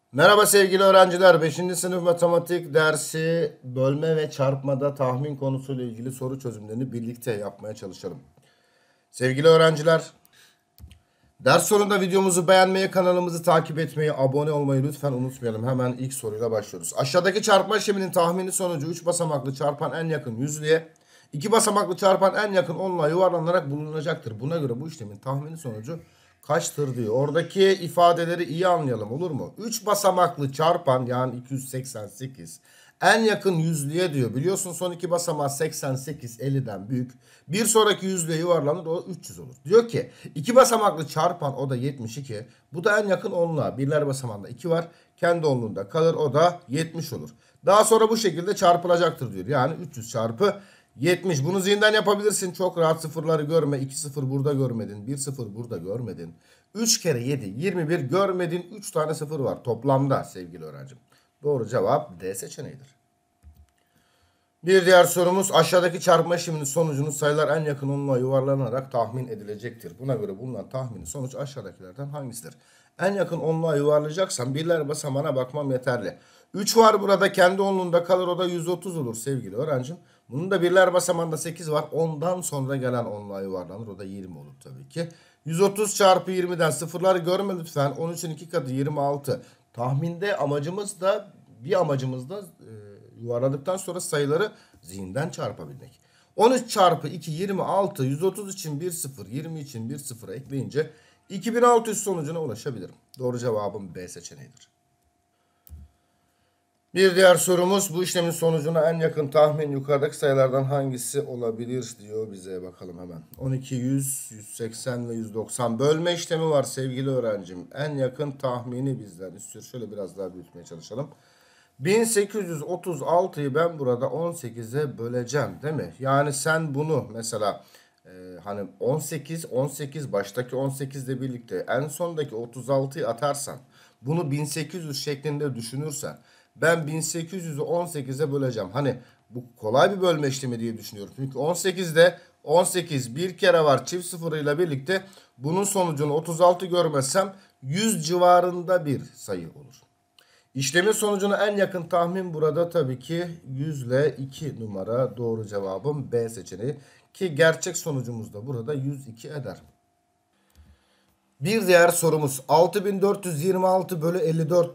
Merhaba sevgili öğrenciler. 5. sınıf matematik dersi bölme ve çarpmada tahmin konusuyla ilgili soru çözümlerini birlikte yapmaya çalışalım. Sevgili öğrenciler, ders sonunda videomuzu beğenmeyi, kanalımızı takip etmeyi, abone olmayı lütfen unutmayalım. Hemen ilk soruyla başlıyoruz. Aşağıdaki çarpma işleminin tahmini sonucu 3 basamaklı çarpan en yakın yüzlüğe, 2 basamaklı çarpan en yakın onluğa yuvarlanarak bulunacaktır. Buna göre bu işlemin tahmini sonucu kaçtır diyor. Oradaki ifadeleri iyi anlayalım, olur mu? 3 basamaklı çarpan yani 288 en yakın yüzlüğe diyor. Biliyorsun son iki basamağı 88 50'den büyük. Bir sonraki yüzlüğe yuvarlanır, o 300 olur. Diyor ki 2 basamaklı çarpan, o da 72. Bu da en yakın onluğa. Birler basamağında 2 var. Kendi onluğunda kalır, o da 70 olur. Daha sonra bu şekilde çarpılacaktır diyor. Yani 300 çarpı 70. Bunu zihinden yapabilirsin. Çok rahat, sıfırları görme. 2 sıfır burada görmedin. 1 sıfır burada görmedin. 3 kere 7 21 görmedin. 3 tane sıfır var toplamda sevgili öğrencim. Doğru cevap D seçeneğidir. Bir diğer sorumuz, aşağıdaki çarpma işleminin sonucunun sayılar en yakın onluğa yuvarlanarak tahmin edilecektir. Buna göre bulunan tahmini sonuç aşağıdakilerden hangisidir? En yakın onluğa yuvarlayacaksam birler basamağına bakmam yeterli. 3 var burada, kendi onluğunda kalır, o da 130 olur sevgili öğrencim. Bunun da birler basamağında 8 var. Ondan sonra gelen onluğa yuvarlanır, o da 20 olur tabii ki. 130 çarpı 20'den sıfırları görme lütfen. 13'ün 2 katı 26. Tahminde amacımız da yuvarladıktan sonra sayıları zihinden çarpabilmek. 13 çarpı 2 26, 130 için 1 sıfır, 20 için 1 sıfıra ekleyince 2600 sonucuna ulaşabilirim. Doğru cevabım B seçeneğidir. Bir diğer sorumuz, bu işlemin sonucuna en yakın tahmin yukarıdaki sayılardan hangisi olabilir diyor bize, bakalım hemen. 12, 100, 180 ve 190 bölme işlemi var sevgili öğrencim. En yakın tahmini bizden istiyor. Şöyle biraz daha büyütmeye çalışalım. 1836'yı ben burada 18'e böleceğim değil mi? Yani sen bunu mesela hani 18 baştaki 18 ile birlikte en sondaki 36'yı atarsan, bunu 1800 şeklinde düşünürsen, ben 1800'ü 18'e böleceğim. Hani bu kolay bir bölme işlemi diye düşünüyorum. Çünkü 18'de 18 bir kere var çift sıfırıyla birlikte, bunun sonucunu 36 görmezsem 100 civarında bir sayı olur. İşlemin sonucuna en yakın tahmin burada tabii ki 100 ile 2 numara, doğru cevabım B seçeneği. Ki gerçek sonucumuz da burada 102 eder. Bir diğer sorumuz, 6426 bölü 54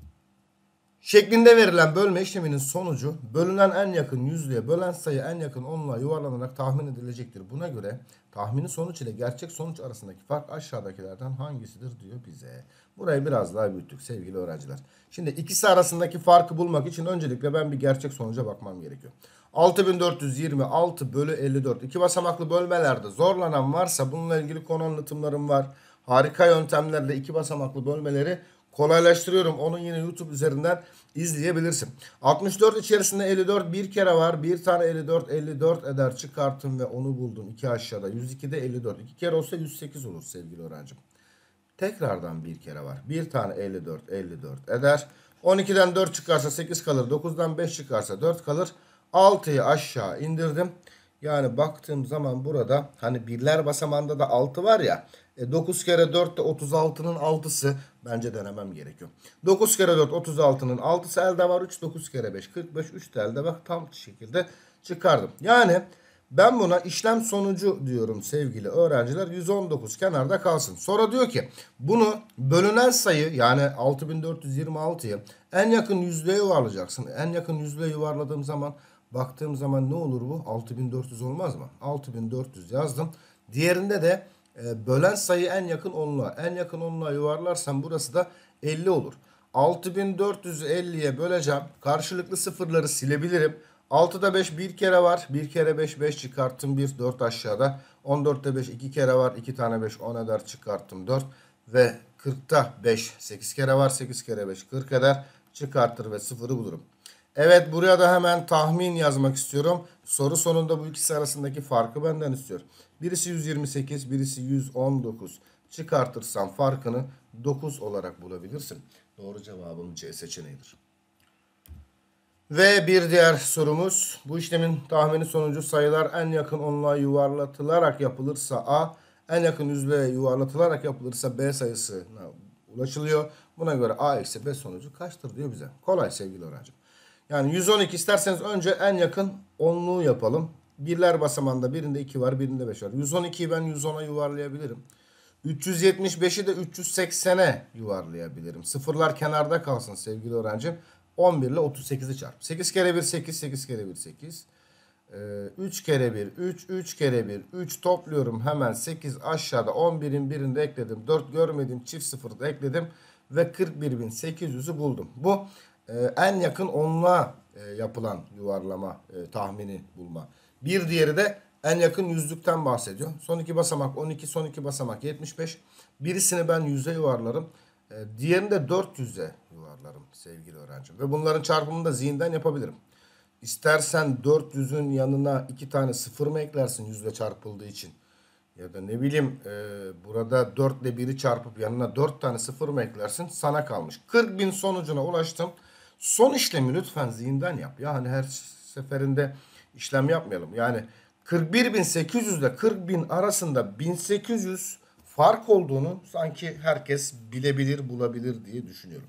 şeklinde verilen bölme işleminin sonucu bölünen en yakın yüzlüğe, bölen sayı en yakın onluğa yuvarlanarak tahmin edilecektir. Buna göre tahmini sonuç ile gerçek sonuç arasındaki fark aşağıdakilerden hangisidir diyor bize. Burayı biraz daha büyüttük sevgili öğrenciler. Şimdi ikisi arasındaki farkı bulmak için öncelikle ben bir gerçek sonuca bakmam gerekiyor. 6426 bölü 54. İki basamaklı bölmelerde zorlanan varsa bununla ilgili konu anlatımlarım var. Harika yöntemlerle iki basamaklı bölmeleri kolaylaştırıyorum. Onu yine YouTube üzerinden izleyebilirsin. 64 içerisinde 54 bir kere var. Bir tane 54 eder, çıkarttım ve onu buldum. 2 aşağıda. 102'de 54. 2 kere olsa 108 olur sevgili öğrencim. Tekrardan bir kere var. Bir tane 54 eder. 12'den 4 çıkarsa 8 kalır. 9'dan 5 çıkarsa 4 kalır. 6'yı aşağı indirdim. Yani baktığım zaman burada hani birler basamağında da 6 var ya. 9 kere 4 de 36'nın 6'sı, bence denemem gerekiyor. 9 kere 4 36'nın 6'sı elde var. 3 9 kere 5 45, 3 de elde, bak tam şekilde çıkardım. Yani ben buna işlem sonucu diyorum sevgili öğrenciler. 119 kenarda kalsın. Sonra diyor ki bunu bölünen sayı yani 6426'yı en yakın yüzlüğe yuvarlayacaksın. En yakın yüzlüğe yuvarladığım zaman, baktığım zaman ne olur bu? 6400 olmaz mı? 6400 yazdım. Diğerinde de bölen sayı en yakın onluğa. En yakın onluğa yuvarlarsam burası da 50 olur. 6450'ye böleceğim. Karşılıklı sıfırları silebilirim. 6'da 5 bir kere var. 1 kere 5 5 çıkarttım 1, 4 aşağıda. 14'te 5 2 kere var. 2 tane 5 10 eder, çıkarttım 4. Ve 40'ta 5 8 kere var. 8 kere 5 40 eder. Çıkartır ve sıfırı bulurum. Evet, buraya da hemen tahmin yazmak istiyorum. Soru sonunda bu ikisi arasındaki farkı benden istiyor. Birisi 128, birisi 119. Çıkartırsam farkını 9 olarak bulabilirsin. Doğru cevabım C seçeneğidir. Ve bir diğer sorumuz, bu işlemin tahmini sonucu sayılar en yakın onluğa yuvarlatılarak yapılırsa A, en yakın yüzlüğe yuvarlatılarak yapılırsa B sayısına ulaşılıyor. Buna göre A eksi B sonucu kaçtır diyor bize. Kolay sevgili öğrencim. Yani 112 isterseniz önce en yakın onluğu yapalım. Birler basamağında birinde 2 var, birinde 5 var. 112'yi ben 110'a yuvarlayabilirim. 375'i de 380'e yuvarlayabilirim. Sıfırlar kenarda kalsın sevgili öğrencim. 11 ile 38'i çarp. 8 kere 1 8, 8 kere 1 8. 3 kere 1 3, 3 kere 1 3 topluyorum hemen 8 aşağıda 11'in birinde ekledim. 4 görmediğim çift sıfırı da ekledim ve 41.800'ü buldum. Bu en yakın onluğa yapılan yuvarlama tahmini bulma. Bir diğeri de en yakın yüzlükten bahsediyor. Son iki basamak 12, son iki basamak 75. Birisini ben 100'e yuvarlarım. Diğerini de 400'e yuvarlarım sevgili öğrencim. Ve bunların çarpımını da zihinden yapabilirim. İstersen 400'ün yanına 2 tane sıfır mı eklersin yüzle çarpıldığı için? Ya da ne bileyim burada 4 ile 1'i çarpıp yanına 4 tane sıfır mı eklersin? Sana kalmış. 40.000 sonucuna ulaştım. Son işlemi lütfen zihinden yap. Yani her seferinde işlem yapmayalım. Yani 41.800 ile 40.000 arasında 1800 fark olduğunu sanki herkes bilebilir, bulabilir diye düşünüyorum.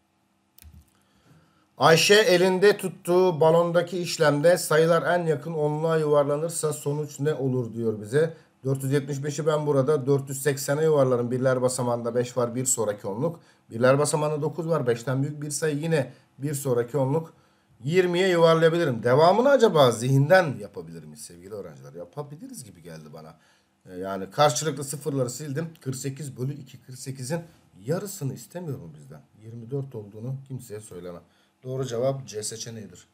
Ayşe elinde tuttuğu balondaki işlemde sayılar en yakın onluğa yuvarlanırsa sonuç ne olur diyor bize. 475'i ben burada 480'e yuvarlarım. Birler basamağında 5 var, bir sonraki onluk. Birler basamağında 9 var, 5'ten büyük bir sayı yine bir sonraki onluk. 20'ye yuvarlayabilirim. Devamını acaba zihinden yapabilir miyiz sevgili öğrenciler? Yapabiliriz gibi geldi bana. Yani karşılıklı sıfırları sildim. 48 bölü 2. 48'in yarısını istemiyorum bizden. 24 olduğunu kimseye söylemem. Doğru cevap C seçeneğidir.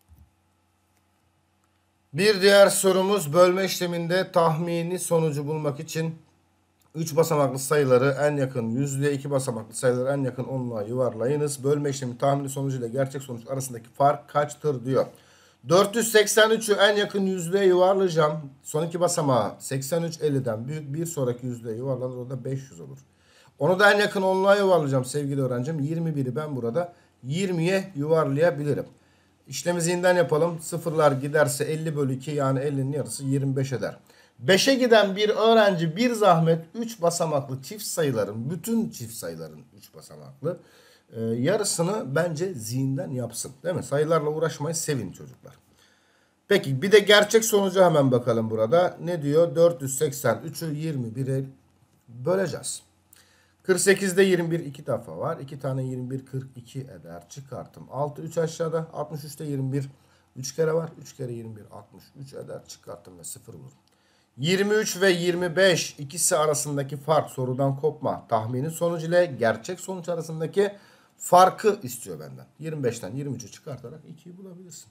Bir diğer sorumuz bölme işleminde tahmini sonucu bulmak için 3 basamaklı sayıları en yakın yüzlüğe, 2 basamaklı sayıları en yakın onluğa yuvarlayınız. Bölme işlemi tahmini sonucu ile gerçek sonuç arasındaki fark kaçtır diyor. 483'ü en yakın yüzlüğe yuvarlayacağım. Son iki basamağı 83 50'den büyük, bir sonraki yüzlüğe yuvarlanır, o da 500 olur. Onu da en yakın onluğa yuvarlayacağım sevgili öğrencim. 21'i ben burada 20'ye yuvarlayabilirim. İşlemi zihinden yapalım. Sıfırlar giderse 50 bölü 2 yani 50'nin yarısı 25 eder. 5'e giden bir öğrenci bir zahmet 3 basamaklı çift sayıların, bütün çift sayıların 3 basamaklı yarısını bence zihinden yapsın. Değil mi? Sayılarla uğraşmayı sevin çocuklar. Peki bir de gerçek sonuca hemen bakalım burada. Ne diyor? 483'ü 21'e böleceğiz. 48'de 21 iki defa var. 2 tane 21 42 eder. Çıkartım. 6 3 aşağıda. 63'te 21 3 kere var. 3 kere 21 63 eder. Çıkartım ve 0 bulur. 23 ve 25 ikisi arasındaki fark sorudan kopma. Tahminin sonucu ile gerçek sonuç arasındaki farkı istiyor benden. 25'ten 23'ü çıkartarak 2'yi bulabilirsin.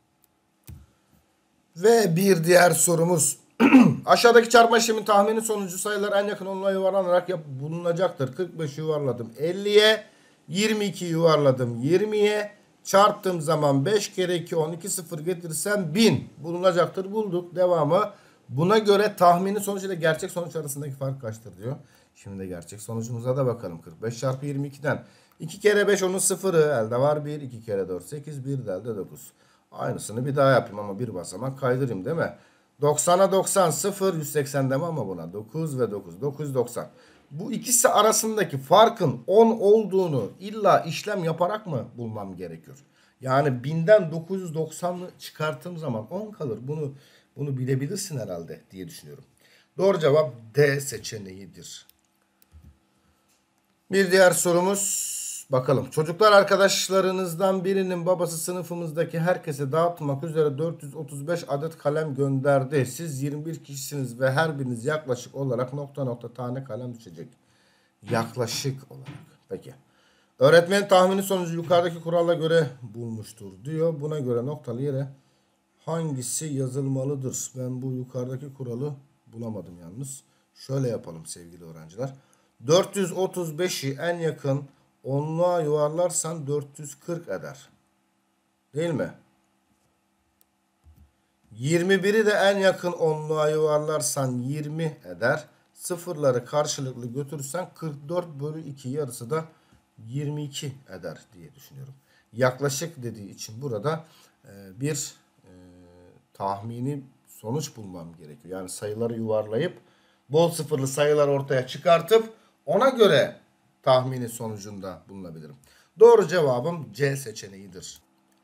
Ve bir diğer sorumuz. Aşağıdaki çarpma işlemin tahmini sonucu sayılar en yakın onluğa yuvarlanarak bulunacaktır. 45 yuvarladım 50'ye, 22 yuvarladım 20'ye, çarptığım zaman 5 kere 2 12 sıfır getirirsem 1000 bulunacaktır. Bulduk. Devamı. Buna göre tahmini sonuç ile gerçek sonuç arasındaki fark kaçtır diyor. Şimdi de gerçek sonucumuza da bakalım. 45 çarpı 22'den 2 kere 5 onun sıfırı, elde var 1, 2 kere 4 8, 1 de elde 9. Aynısını bir daha yapayım ama bir basamak kaydırayım değil mi? 90'a 90 0 180 deme ama buna 9 ve 9 990. Bu ikisi arasındaki farkın 10 olduğunu illa işlem yaparak mı bulmam gerekiyor? Yani 1000'den 990'ı çıkarttığım zaman 10 kalır. Bunu bilebilirsin herhalde diye düşünüyorum. Doğru cevap D seçeneğidir. Bir diğer sorumuz. Bakalım. Çocuklar arkadaşlarınızdan birinin babası sınıfımızdaki herkese dağıtmak üzere 435 adet kalem gönderdi. Siz 21 kişisiniz ve her biriniz yaklaşık olarak nokta nokta tane kalem düşecek. Yaklaşık olarak. Peki. Öğretmenin tahmini sonucu yukarıdaki kurala göre bulmuştur diyor. Buna göre noktalı yere hangisi yazılmalıdır? Ben bu yukarıdaki kuralı bulamadım yalnız. Şöyle yapalım sevgili öğrenciler. 435'i en yakın onluğa yuvarlarsan 440 eder. Değil mi? 21'i de en yakın onluğa yuvarlarsan 20 eder. Sıfırları karşılıklı götürürsen 44 bölü 2 yarısı da 22 eder diye düşünüyorum. Yaklaşık dediği için burada bir tahmini sonuç bulmam gerekiyor. Yani sayıları yuvarlayıp bol sıfırlı sayılar ortaya çıkartıp ona göre tahmini sonucunda bulunabilirim. Doğru cevabım C seçeneğidir.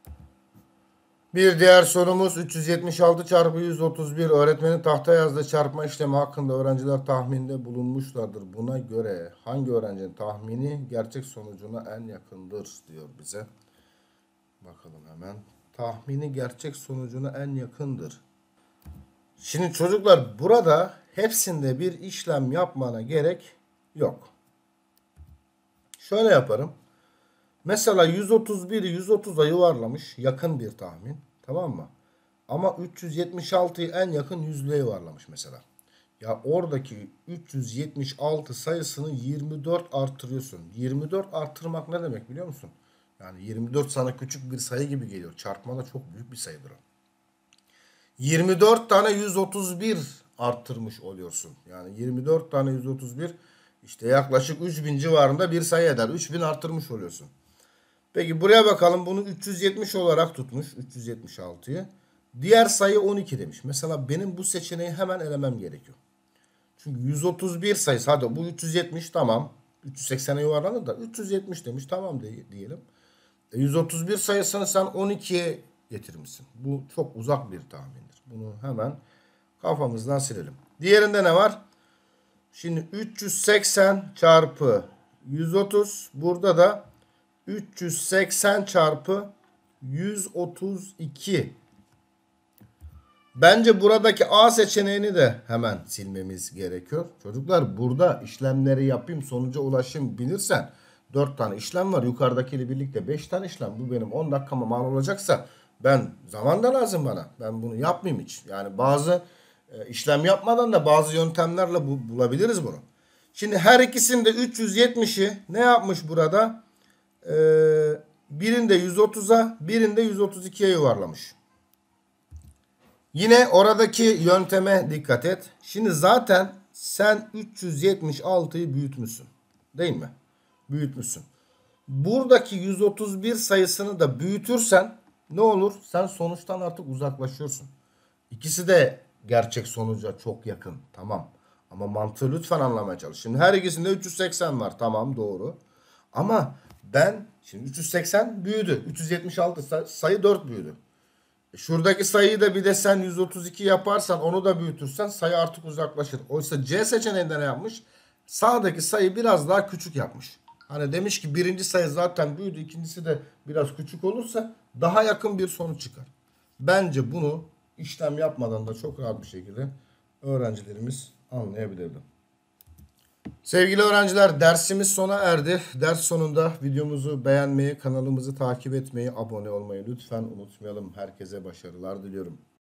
Bir diğer sorumuz 376 çarpı 131 öğretmenin tahta yazdığı çarpma işlemi hakkında öğrenciler tahminde bulunmuşlardır. Buna göre hangi öğrencinin tahmini gerçek sonucuna en yakındır diyor bize. Bakalım hemen. Tahmini gerçek sonucuna en yakındır. Şimdi çocuklar burada hepsinde bir işlem yapmana gerek yok. Şöyle yaparım. Mesela 131'i 130'a yuvarlamış. Yakın bir tahmin. Tamam mı? Ama 376'yı en yakın yüzlüğe yuvarlamış mesela. Ya oradaki 376 sayısını 24 artırıyorsun. 24 artırmak ne demek biliyor musun? Yani 24 sana küçük bir sayı gibi geliyor. Çarpmada çok büyük bir sayıdır o. 24 tane 131 arttırmış oluyorsun. Yani 24 tane 131 işte yaklaşık 3000 civarında bir sayı eder. 3000 arttırmış oluyorsun. Peki buraya bakalım. Bunu 370 olarak tutmuş. 376'yı. Diğer sayı 12 demiş. Mesela benim bu seçeneği hemen elemem gerekiyor. Çünkü 131 sayısı. Hadi bu 370 tamam. 380'e yuvarlanır da 370 demiş. Tamam diyelim. 131 sayısını sen 12'ye getirmişsin. Bu çok uzak bir tahmindir. Bunu hemen kafamızdan silelim. Diğerinde ne var? Şimdi 380 çarpı 130. Burada da 380 çarpı 132. Bence buradaki A seçeneğini de hemen silmemiz gerekiyor. Çocuklar burada işlemleri yapayım sonuca ulaşayım bilirsen 4 tane işlem var. Yukarıdakiyle birlikte 5 tane işlem. Bu benim 10 dakikama mal olacaksa ben zaman da lazım bana. Ben bunu yapmayayım hiç. Yani bazı işlem yapmadan da bazı yöntemlerle bulabiliriz bunu. Şimdi her ikisinde 370'i ne yapmış burada? Birinde 130'a birinde 132'ye yuvarlamış. Yine oradaki yönteme dikkat et. Şimdi zaten sen 376'yı büyütmüşsün. Değil mi? Büyütmüşsün. Buradaki 131 sayısını da büyütürsen ne olur? Sen sonuçtan artık uzaklaşıyorsun. İkisi de gerçek sonuca çok yakın. Tamam. Ama mantığı lütfen anlamaya çalış. Şimdi her ikisinde 380 var. Tamam doğru. Ama ben şimdi 380 büyüdü. 376 sayı 4 büyüdü. Şuradaki sayıyı da bir de sen 132 yaparsan onu da büyütürsen sayı artık uzaklaşır. Oysa C seçeneğinde ne yapmış? Sağdaki sayı biraz daha küçük yapmış. Hani demiş ki birinci sayı zaten büyüdü, ikincisi de biraz küçük olursa daha yakın bir sonuç çıkar. Bence bunu işlem yapmadan da çok rahat bir şekilde öğrencilerimiz anlayabilirdi. Sevgili öğrenciler dersimiz sona erdi. Ders sonunda videomuzu beğenmeyi, kanalımızı takip etmeyi, abone olmayı lütfen unutmayalım. Herkese başarılar diliyorum.